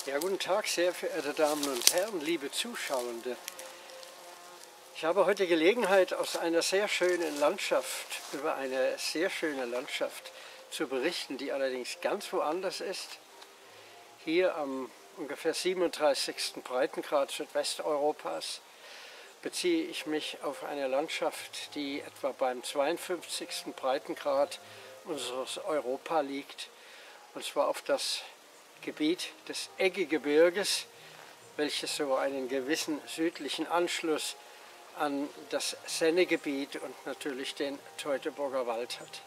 Ja, guten Tag, sehr verehrte Damen und Herren, liebe Zuschauende. Ich habe heute Gelegenheit, aus einer sehr schönen Landschaft, über eine sehr schöne Landschaft zu berichten, die allerdings ganz woanders ist. Hier am ungefähr 37. Breitengrad Südwesteuropas beziehe ich mich auf eine Landschaft, die etwa beim 52. Breitengrad unseres Europa liegt, und zwar auf das Gebiet des Eggegebirges, welches so einen gewissen südlichen Anschluss an das Sennegebiet und natürlich den Teutoburger Wald hat.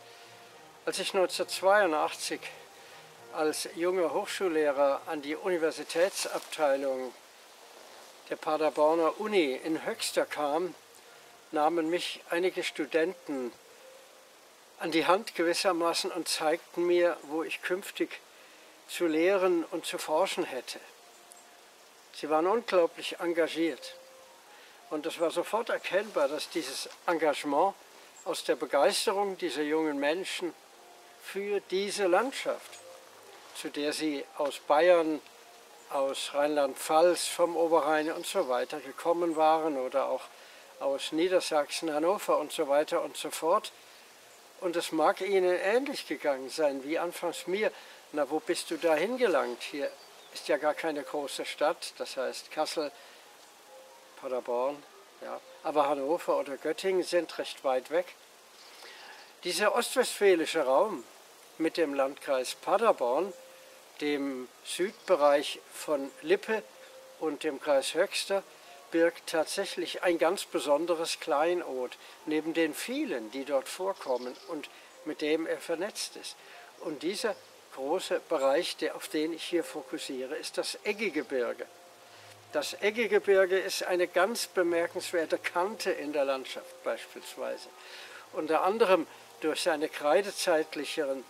Als ich 1982 als junger Hochschullehrer an die Universitätsabteilung der Paderborner Uni in Höxter kam, nahmen mich einige Studenten an die Hand gewissermaßen und zeigten mir, wo ich künftig zu lehren und zu forschen hätte. Sie waren unglaublich engagiert und es war sofort erkennbar, dass dieses Engagement aus der Begeisterung dieser jungen Menschen für diese Landschaft, zu der sie aus Bayern, aus Rheinland-Pfalz, vom Oberrhein und so weiter gekommen waren oder auch aus Niedersachsen, Hannover und so weiter und so fort. Und es mag ihnen ähnlich gegangen sein wie anfangs mir. Na, wo bist du da hingelangt? Hier ist ja gar keine große Stadt, das heißt Kassel, Paderborn, ja, aber Hannover oder Göttingen sind recht weit weg. Dieser ostwestfälische Raum mit dem Landkreis Paderborn, dem Südbereich von Lippe und dem Kreis Höxter, birgt tatsächlich ein ganz besonderes Kleinod, neben den vielen, die dort vorkommen und mit dem er vernetzt ist. Und dieser große Bereich, auf den ich hier fokussiere, ist das Eggegebirge. Das Eggegebirge ist eine ganz bemerkenswerte Kante in der Landschaft beispielsweise. Unter anderem durch seine kreidezeitlichen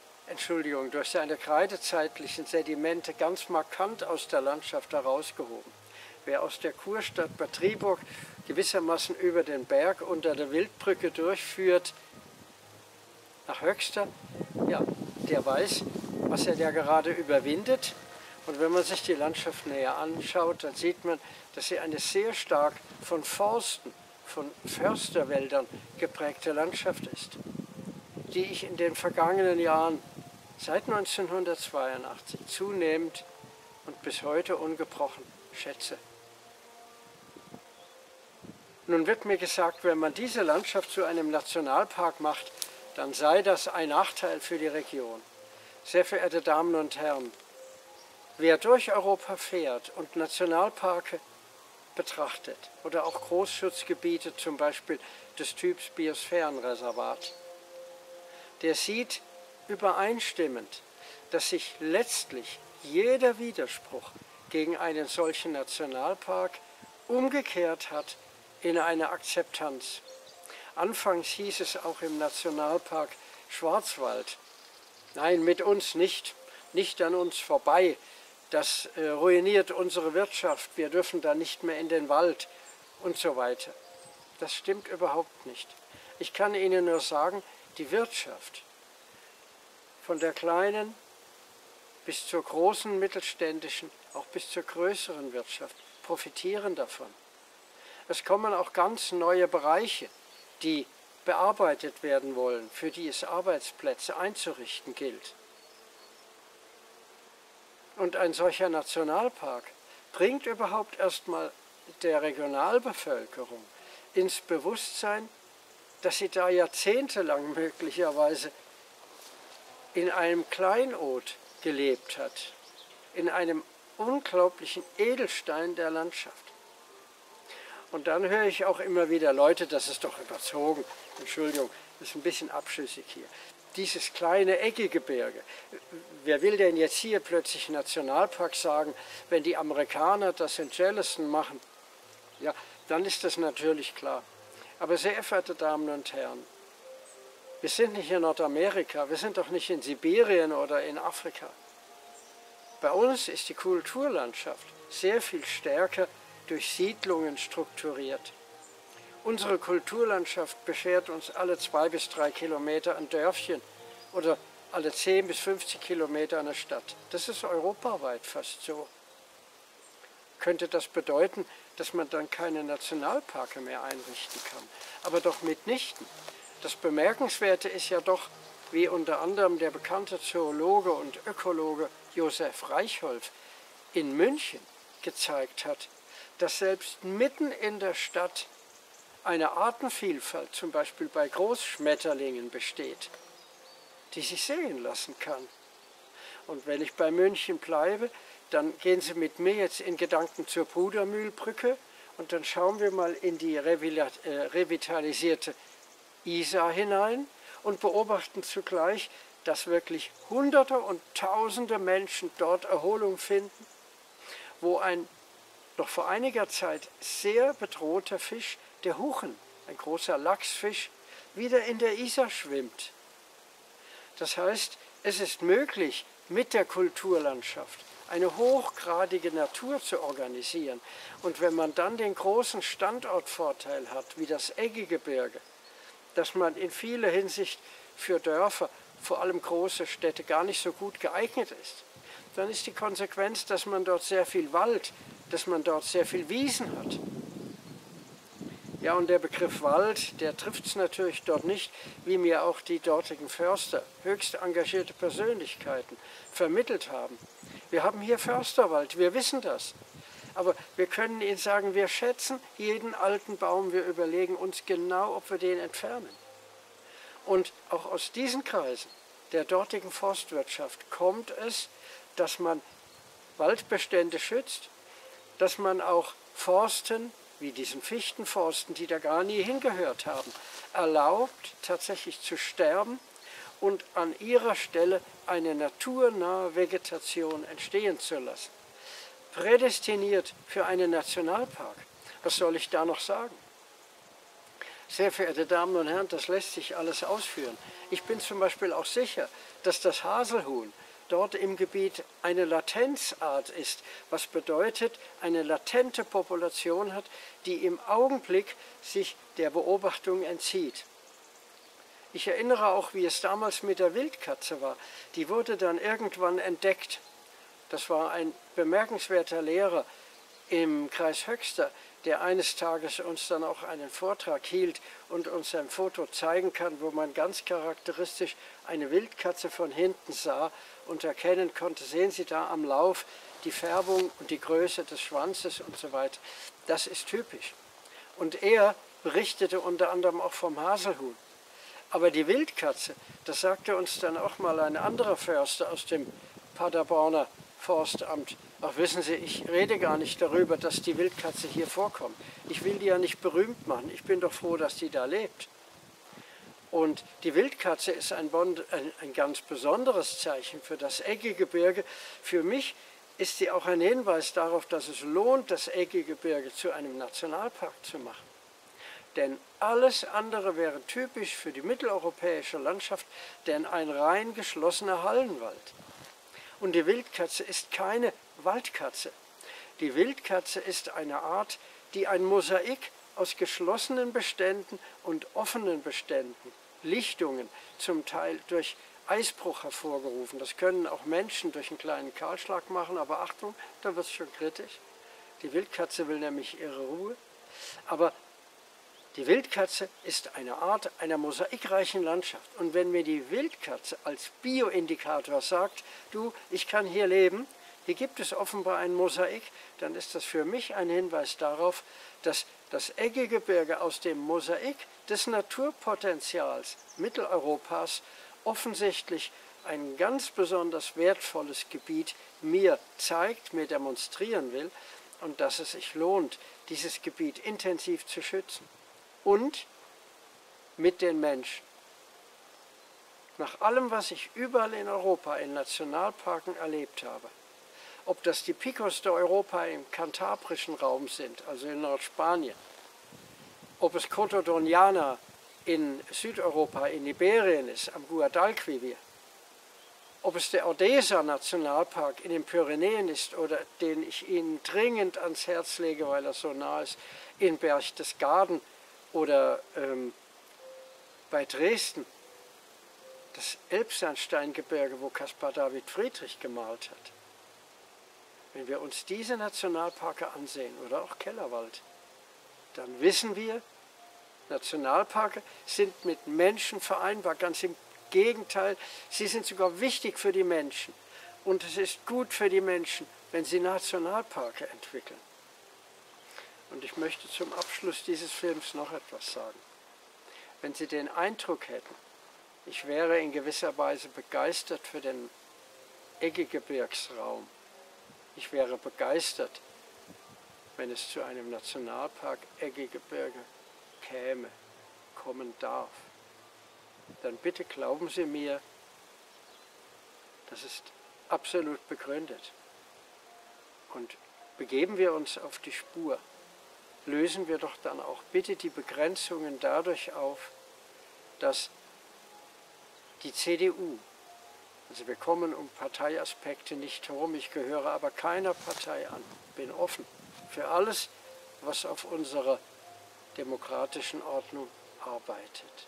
Sedimente ganz markant aus der Landschaft herausgehoben. Wer aus der Kurstadt Bad Triburg gewissermaßen über den Berg unter der Wildbrücke durchführt nach Höxter, ja, der weiß, was er da gerade überwindet. Und wenn man sich die Landschaft näher anschaut, dann sieht man, dass sie eine sehr stark von Forsten, von Försterwäldern geprägte Landschaft ist, die ich in den vergangenen Jahren seit 1982 zunehmend und bis heute ungebrochen schätze. Nun wird mir gesagt, wenn man diese Landschaft zu einem Nationalpark macht, dann sei das ein Nachteil für die Region. Sehr verehrte Damen und Herren, wer durch Europa fährt und Nationalparke betrachtet oder auch Großschutzgebiete, zum Beispiel des Typs Biosphärenreservat, der sieht übereinstimmend, dass sich letztlich jeder Widerspruch gegen einen solchen Nationalpark umgekehrt hat in eine Akzeptanz. Anfangs hieß es auch im Nationalpark Schwarzwald: Nein, mit uns nicht, nicht an uns vorbei, das ruiniert unsere Wirtschaft, wir dürfen da nicht mehr in den Wald und so weiter. Das stimmt überhaupt nicht. Ich kann Ihnen nur sagen, die Wirtschaft, von der kleinen bis zur großen mittelständischen, auch bis zur größeren Wirtschaft, profitieren davon. Es kommen auch ganz neue Bereiche, die bearbeitet werden wollen, für die es Arbeitsplätze einzurichten gilt. Und ein solcher Nationalpark bringt überhaupt erstmal der Regionalbevölkerung ins Bewusstsein, dass sie da jahrzehntelang möglicherweise in einem Kleinod gelebt hat, in einem unglaublichen Edelstein der Landschaft. Und dann höre ich auch immer wieder: Leute, das ist doch überzogen, Entschuldigung, das ist ein bisschen abschüssig hier. Dieses kleine Eggegebirge, wer will denn jetzt hier plötzlich Nationalpark sagen, wenn die Amerikaner das in Yellowstone machen? Ja, dann ist das natürlich klar. Aber sehr verehrte Damen und Herren, wir sind nicht in Nordamerika, wir sind doch nicht in Sibirien oder in Afrika. Bei uns ist die Kulturlandschaft sehr viel stärker durch Siedlungen strukturiert. Unsere Kulturlandschaft beschert uns alle 2 bis 3 Kilometer ein Dörfchen oder alle 10 bis 50 Kilometer eine Stadt. Das ist europaweit fast so. Könnte das bedeuten, dass man dann keine Nationalparke mehr einrichten kann? Aber doch mitnichten. Das Bemerkenswerte ist ja doch, wie unter anderem der bekannte Zoologe und Ökologe Josef Reichholf in München gezeigt hat, dass selbst mitten in der Stadt eine Artenvielfalt, zum Beispiel bei Großschmetterlingen, besteht, die sich sehen lassen kann. Und wenn ich bei München bleibe, dann gehen Sie mit mir jetzt in Gedanken zur Brudermühlbrücke und dann schauen wir mal in die revitalisierte Isar hinein und beobachten zugleich, dass wirklich Hunderte und Tausende Menschen dort Erholung finden, wo ein noch vor einiger Zeit sehr bedrohter Fisch, der Huchen, ein großer Lachsfisch, wieder in der Isar schwimmt. Das heißt, es ist möglich, mit der Kulturlandschaft eine hochgradige Natur zu organisieren. Und wenn man dann den großen Standortvorteil hat, wie das Eggegebirge, dass man in vieler Hinsicht für Dörfer, vor allem große Städte, gar nicht so gut geeignet ist, dann ist die Konsequenz, dass man dort sehr viel Wald, dass man dort sehr viel Wiesen hat. Ja, und der Begriff Wald, der trifft es natürlich dort nicht, wie mir auch die dortigen Förster, höchst engagierte Persönlichkeiten, vermittelt haben. Wir haben hier Försterwald, wir wissen das. Aber wir können Ihnen sagen, wir schätzen jeden alten Baum, wir überlegen uns genau, ob wir den entfernen. Und auch aus diesen Kreisen der dortigen Forstwirtschaft kommt es, dass man Waldbestände schützt, dass man auch Forsten, wie diesen Fichtenforsten, die da gar nie hingehört haben, erlaubt, tatsächlich zu sterben und an ihrer Stelle eine naturnahe Vegetation entstehen zu lassen. Prädestiniert für einen Nationalpark. Was soll ich da noch sagen? Sehr verehrte Damen und Herren, das lässt sich alles ausführen. Ich bin zum Beispiel auch sicher, dass das Haselhuhn dort im Gebiet eine Latenzart ist, was bedeutet, eine latente Population hat, die im Augenblick sich der Beobachtung entzieht. Ich erinnere auch, wie es damals mit der Wildkatze war. Die wurde dann irgendwann entdeckt. Das war ein bemerkenswerter Lehrer im Kreis Höxter, der eines Tages uns dann auch einen Vortrag hielt und uns ein Foto zeigen kann, wo man ganz charakteristisch eine Wildkatze von hinten sah und erkennen konnte, sehen Sie da am Lauf die Färbung und die Größe des Schwanzes und so weiter. Das ist typisch. Und er berichtete unter anderem auch vom Haselhuhn. Aber die Wildkatze, das sagte uns dann auch mal ein anderer Förster aus dem Paderborner Forstamt. Ach, wissen Sie, ich rede gar nicht darüber, dass die Wildkatze hier vorkommt. Ich will die ja nicht berühmt machen. Ich bin doch froh, dass die da lebt. Und die Wildkatze ist ein ganz besonderes Zeichen für das Eggegebirge. Für mich ist sie auch ein Hinweis darauf, dass es lohnt, das Eggegebirge zu einem Nationalpark zu machen. Denn alles andere wäre typisch für die mitteleuropäische Landschaft, denn ein rein geschlossener Hallenwald. Und die Wildkatze ist keine Waldkatze. Die Wildkatze ist eine Art, die ein Mosaik aus geschlossenen Beständen und offenen Beständen, Lichtungen, zum Teil durch Eisbruch hervorgerufen. Das können auch Menschen durch einen kleinen Kahlschlag machen, aber Achtung, da wird es schon kritisch. Die Wildkatze will nämlich ihre Ruhe. Aber die Wildkatze ist eine Art einer mosaikreichen Landschaft. Und wenn mir die Wildkatze als Bioindikator sagt, du, ich kann hier leben, hier gibt es offenbar ein Mosaik, dann ist das für mich ein Hinweis darauf, dass das Eggegebirge aus dem Mosaik des Naturpotenzials Mitteleuropas offensichtlich ein ganz besonders wertvolles Gebiet mir zeigt, mir demonstrieren will und dass es sich lohnt, dieses Gebiet intensiv zu schützen. Und mit den Menschen. Nach allem, was ich überall in Europa in Nationalparken erlebt habe, ob das die Picos de Europa im kantabrischen Raum sind, also in Nordspanien, ob es Coto Doñana in Südeuropa, in Iberien ist, am Guadalquivir, ob es der Ordesa-Nationalpark in den Pyrenäen ist oder den ich Ihnen dringend ans Herz lege, weil er so nah ist, in Berchtesgaden oder bei Dresden. das Elbsandsteingebirge, wo Caspar David Friedrich gemalt hat. Wenn wir uns diese Nationalparke ansehen oder auch Kellerwald, dann wissen wir, Nationalparke sind mit Menschen vereinbar. Ganz im Gegenteil, sie sind sogar wichtig für die Menschen. Und es ist gut für die Menschen, wenn sie Nationalparke entwickeln. Und ich möchte zum Abschluss dieses Films noch etwas sagen. Wenn Sie den Eindruck hätten, ich wäre in gewisser Weise begeistert für den Eggegebirgsraum, ich wäre begeistert, wenn es zu einem Nationalpark Eggegebirge kommen darf, dann bitte glauben Sie mir, das ist absolut begründet. Und begeben wir uns auf die Spur, lösen wir doch dann auch bitte die Begrenzungen dadurch auf, dass die CDU, also wir kommen um Parteiaspekte nicht herum, ich gehöre aber keiner Partei an, bin offen für alles, was auf unserer demokratischen Ordnung arbeitet.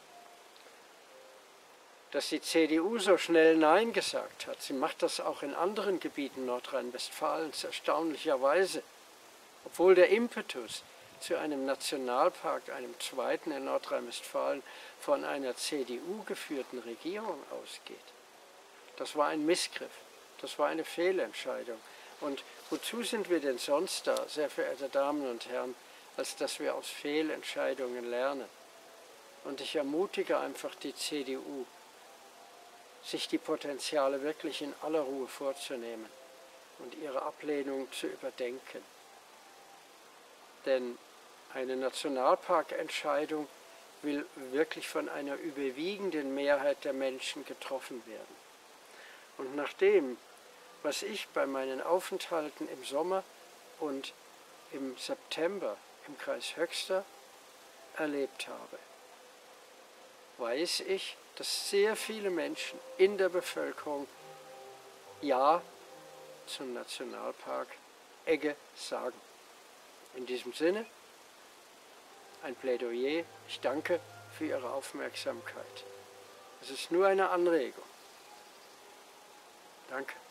Dass die CDU so schnell Nein gesagt hat, sie macht das auch in anderen Gebieten Nordrhein-Westfalens erstaunlicherweise, obwohl der Impetus zu einem Nationalpark, einem zweiten in Nordrhein-Westfalen, von einer CDU-geführten Regierung ausgeht. Das war ein Missgriff, das war eine Fehlentscheidung. Und wozu sind wir denn sonst da, sehr verehrte Damen und Herren, als dass wir aus Fehlentscheidungen lernen? Und ich ermutige einfach die CDU, sich die Potenziale wirklich in aller Ruhe vorzunehmen und ihre Ablehnung zu überdenken. Denn eine Nationalparkentscheidung will wirklich von einer überwiegenden Mehrheit der Menschen getroffen werden. Und nach dem, was ich bei meinen Aufenthalten im Sommer und im September im Kreis Höxter erlebt habe, weiß ich, dass sehr viele Menschen in der Bevölkerung Ja zum Nationalpark Egge sagen. In diesem Sinne ein Plädoyer. Ich danke für Ihre Aufmerksamkeit. Es ist nur eine Anregung. Danke.